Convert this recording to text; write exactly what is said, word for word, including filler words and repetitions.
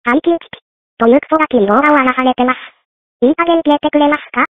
緊急危機。というクソガキに動画を荒らされてます。いい加減消えてくれますか？